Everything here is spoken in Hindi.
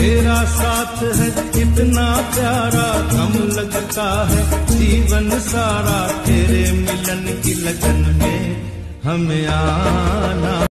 तेरा साथ है इतना प्यारा, गम लगता है जीवन सारा, तेरे मिलन की लगन में हमें आना।